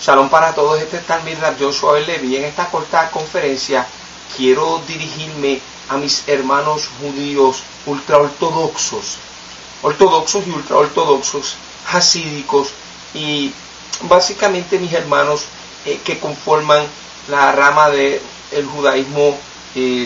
Shalom para todos, este es Talmid Rab Joshua Levi. En esta corta conferencia quiero dirigirme a mis hermanos judíos ultraortodoxos, ortodoxos y ultraortodoxos, hasídicos y básicamente mis hermanos que conforman la rama del judaísmo que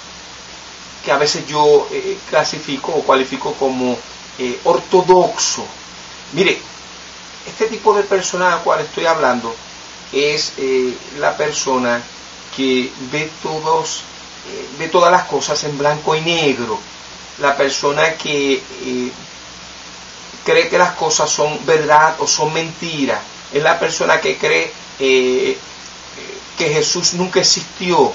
a veces yo clasifico o cualifico como ortodoxo. Mire, este tipo de persona a la cual estoy hablando es la persona que ve todas las cosas en blanco y negro, la persona que cree que las cosas son verdad o son mentira, es la persona que cree que Jesús nunca existió,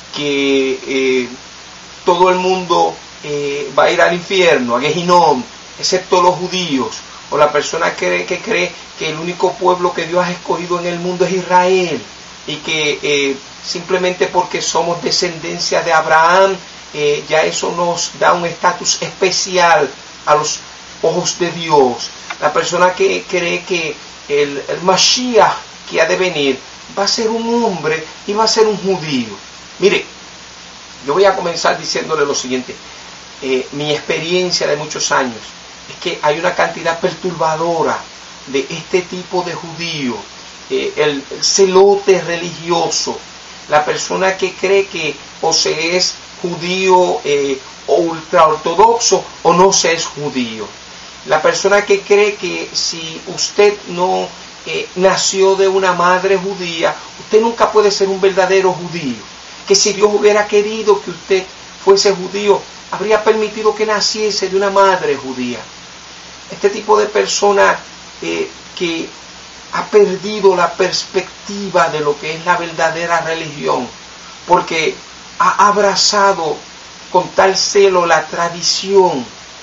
que todo el mundo va a ir al infierno, a Gehinnom, excepto los judíos. O la persona que cree que el único pueblo que Dios ha escogido en el mundo es Israel y que simplemente porque somos descendencia de Abraham ya eso nos da un estatus especial a los ojos de Dios. La persona que cree que el Mashiach que ha de venir va a ser un hombre y va a ser un judío. Mire, yo voy a comenzar diciéndole lo siguiente. Mi experiencia de muchos años es que hay una cantidad perturbadora de este tipo de judío, el celote religioso, la persona que cree que o se es judío o ultraortodoxo o no se es judío, la persona que cree que si usted no nació de una madre judía, usted nunca puede ser un verdadero judío, que si Dios hubiera querido que usted fuese judío, habría permitido que naciese de una madre judía. Este tipo de persona que ha perdido la perspectiva de lo que es la verdadera religión, porque ha abrazado con tal celo la tradición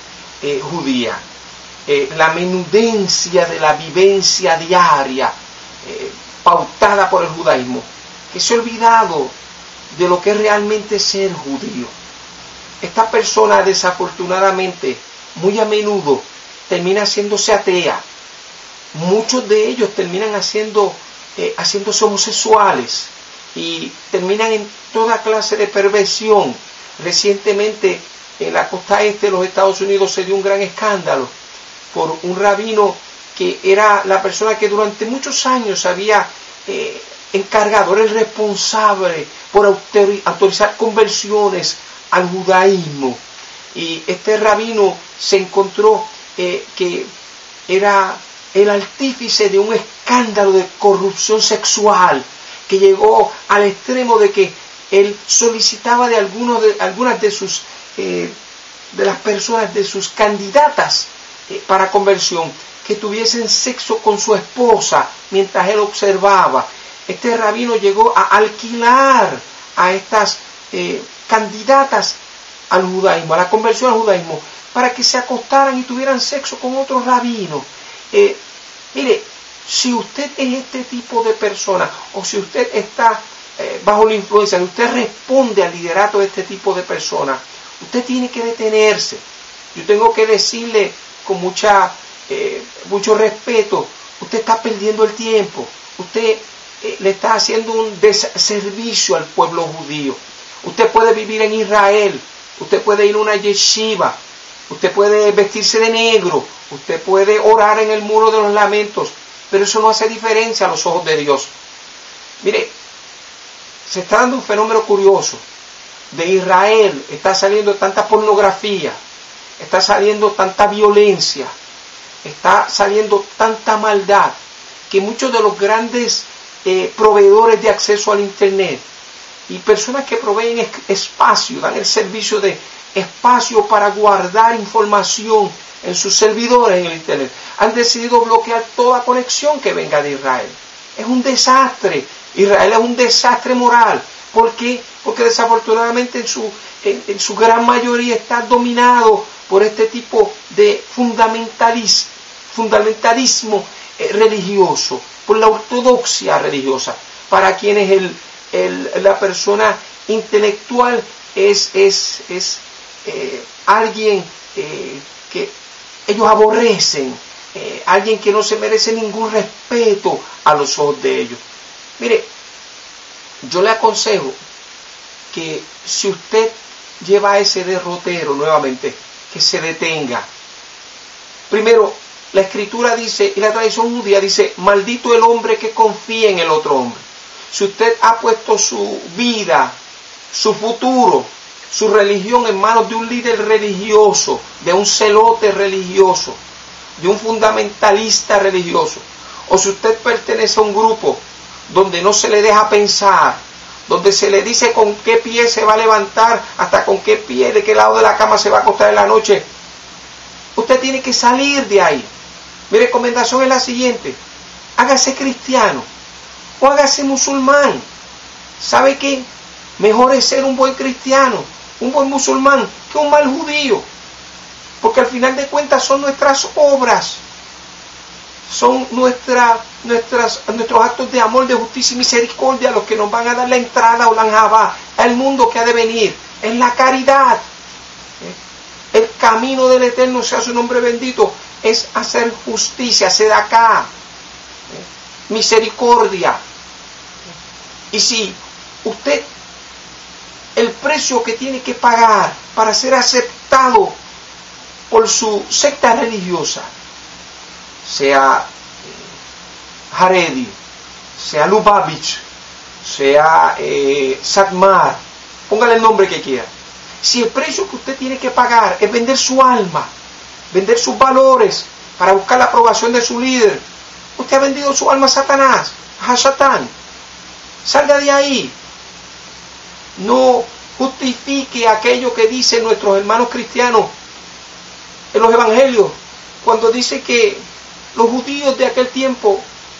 judía, la menudencia de la vivencia diaria pautada por el judaísmo, que se ha olvidado de lo que es realmente ser judío. Esta persona desafortunadamente muy a menudo termina haciéndose atea. Muchos de ellos terminan haciéndose homosexuales y terminan en toda clase de perversión. Recientemente en la costa este de los Estados Unidos se dio un gran escándalo por un rabino que era la persona que durante muchos años había encargado, era el responsable por autorizar conversiones al judaísmo. Y este rabino se encontró que era el artífice de un escándalo de corrupción sexual que llegó al extremo de que él solicitaba de algunas de las personas, de sus candidatas para conversión, que tuviesen sexo con su esposa mientras él observaba. Este rabino llegó a alquilar a estas candidatas al judaísmo, a la conversión al judaísmo, para que se acostaran y tuvieran sexo con otros rabinos. Mire, si usted es este tipo de persona, o si usted está bajo la influencia, si usted responde al liderato de este tipo de personas, usted tiene que detenerse. Yo tengo que decirle con mucho respeto, usted está perdiendo el tiempo, usted le está haciendo un deservicio al pueblo judío. Usted puede vivir en Israel, usted puede ir a una yeshiva, usted puede vestirse de negro, usted puede orar en el muro de los lamentos, pero eso no hace diferencia a los ojos de Dios. Mire, se está dando un fenómeno curioso. De Israel está saliendo tanta pornografía, está saliendo tanta violencia, está saliendo tanta maldad, que muchos de los grandes proveedores de acceso al internet y personas que proveen espacio, dan el servicio de espacio para guardar información en sus servidores en el internet, han decidido bloquear toda conexión que venga de Israel. Es un desastre. Israel es un desastre moral. ¿Por qué? Porque desafortunadamente en su gran mayoría está dominado por este tipo de fundamentalismo religioso, por la ortodoxia religiosa, para quienes la persona intelectual es alguien que ellos aborrecen, alguien que no se merece ningún respeto a los ojos de ellos. Mire, yo le aconsejo que si usted lleva ese derrotero nuevamente, que se detenga. Primero, la Escritura dice, y la tradición judía dice, maldito el hombre que confía en el otro hombre. Si usted ha puesto su vida, su futuro, su religión en manos de un líder religioso, de un celote religioso, de un fundamentalista religioso, o si usted pertenece a un grupo donde no se le deja pensar, donde se le dice con qué pie se va a levantar, hasta con qué pie, de qué lado de la cama se va a acostar en la noche, usted tiene que salir de ahí. Mi recomendación es la siguiente: hágase cristiano o hágase musulmán. ¿Sabe qué? Mejor es ser un buen cristiano, un buen musulmán, que un mal judío. Porque al final de cuentas son nuestras obras, son nuestros actos de amor, de justicia y misericordia los que nos van a dar la entrada o la enjabá al mundo que ha de venir. Es la caridad. El camino del Eterno, sea su nombre bendito, es hacer justicia, sedaká, misericordia. Y si usted, el precio que tiene que pagar para ser aceptado por su secta religiosa, sea Haredi, sea Lubavitch, sea Satmar, póngale el nombre que quiera. Si el precio que usted tiene que pagar es vender su alma, vender sus valores para buscar la aprobación de su líder, usted ha vendido su alma a Satanás, a Satán. Salga de ahí. No justifique aquello que dicen nuestros hermanos cristianos en los evangelios, cuando dice que los judíos de aquel tiempo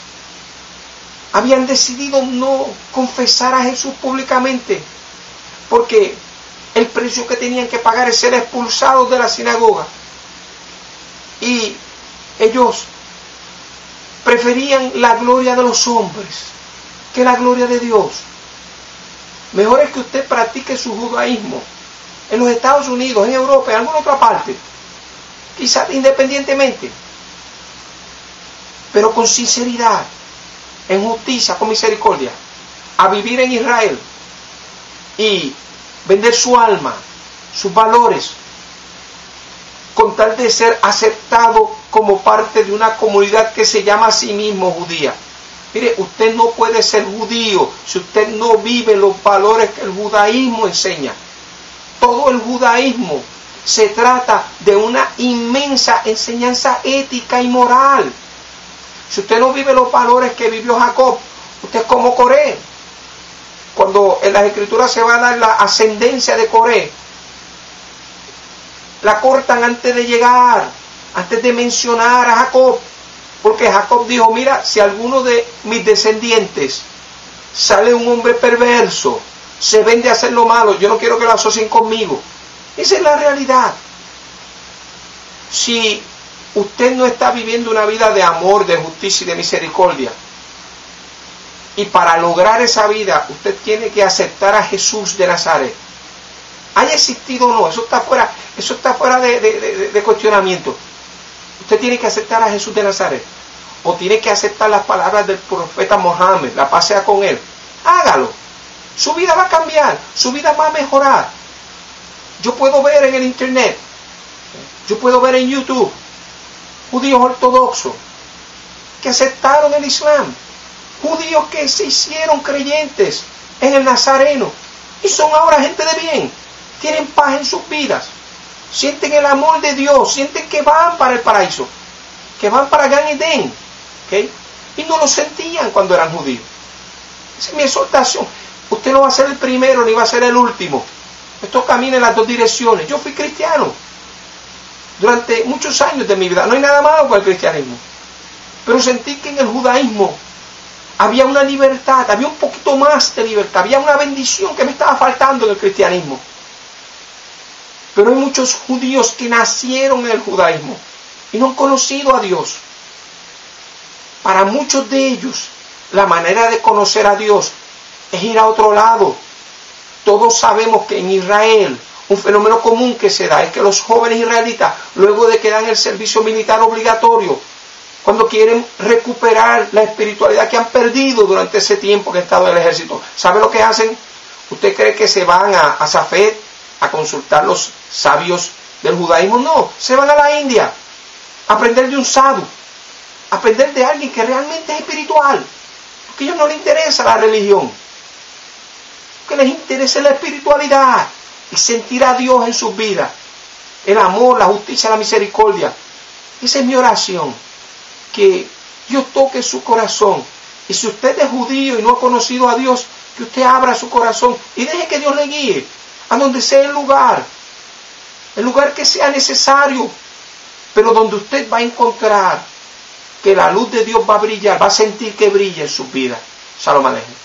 habían decidido no confesar a Jesús públicamente, porque el precio que tenían que pagar es ser expulsados de la sinagoga. Y ellos preferían la gloria de los hombres que la gloria de Dios. Mejor es que usted practique su judaísmo en los Estados Unidos, en Europa, en alguna otra parte, quizás independientemente, pero con sinceridad, en justicia, con misericordia, a vivir en Israel y vender su alma, sus valores, con tal de ser aceptado como parte de una comunidad que se llama a sí mismo judía. Mire, usted no puede ser judío si usted no vive los valores que el judaísmo enseña. Todo el judaísmo se trata de una inmensa enseñanza ética y moral. Si usted no vive los valores que vivió Jacob, usted es como Coré. Cuando en las Escrituras se va a dar la ascendencia de Coré, la cortan antes de llegar, antes de mencionar a Jacob. Porque Jacob dijo, mira, si alguno de mis descendientes sale un hombre perverso, se vende a hacer lo malo, yo no quiero que lo asocien conmigo. Esa es la realidad. Si usted no está viviendo una vida de amor, de justicia y de misericordia, y para lograr esa vida, usted tiene que aceptar a Jesús de Nazaret. Haya existido o no, eso está fuera de cuestionamiento. Usted tiene que aceptar a Jesús de Nazaret. O tiene que aceptar las palabras del profeta Mohammed, la paz sea con él. Hágalo. Su vida va a cambiar, su vida va a mejorar. Yo puedo ver en el internet, yo puedo ver en YouTube, judíos ortodoxos que aceptaron el Islam. Judíos que se hicieron creyentes en el Nazareno y son ahora gente de bien, tienen paz en sus vidas, sienten el amor de Dios, sienten que van para el paraíso, que van para Gan Eden, ¿okay? Y no lo sentían cuando eran judíos. Esa es mi exhortación. Usted no va a ser el primero ni va a ser el último. Esto camina en las dos direcciones. Yo fui cristiano durante muchos años de mi vida. No hay nada malo con el cristianismo, pero sentí que en el judaísmo había una libertad, había un poquito más de libertad, había una bendición que me estaba faltando en el cristianismo. Pero hay muchos judíos que nacieron en el judaísmo y no han conocido a Dios. Para muchos de ellos, la manera de conocer a Dios es ir a otro lado. Todos sabemos que en Israel, un fenómeno común que se da es que los jóvenes israelitas, luego de que dan el servicio militar obligatorio, cuando quieren recuperar la espiritualidad que han perdido durante ese tiempo que han estado en el ejército, ¿sabe lo que hacen? ¿Usted cree que se van a Safed a consultar los sabios del judaísmo? No, se van a la India a aprender de un sadhu, a aprender de alguien que realmente es espiritual, porque a ellos no les interesa la religión, lo que les interesa es la espiritualidad y sentir a Dios en sus vidas, el amor, la justicia, la misericordia. Esa es mi oración, que Dios toque su corazón. Y si usted es judío y no ha conocido a Dios, que usted abra su corazón y deje que Dios le guíe a donde sea el lugar que sea necesario, pero donde usted va a encontrar que la luz de Dios va a brillar, va a sentir que brilla en su vida. Shalom Alejem.